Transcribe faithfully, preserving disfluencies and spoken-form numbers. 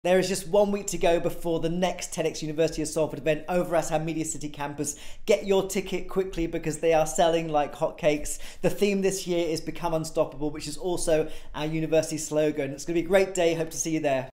There is just one week to go before the next TEDx University of Salford event over at our Media City campus. Get your ticket quickly because they are selling like hotcakes. The theme this year is Become Unstoppable, which is also our university slogan. It's going to be a great day. Hope to see you there.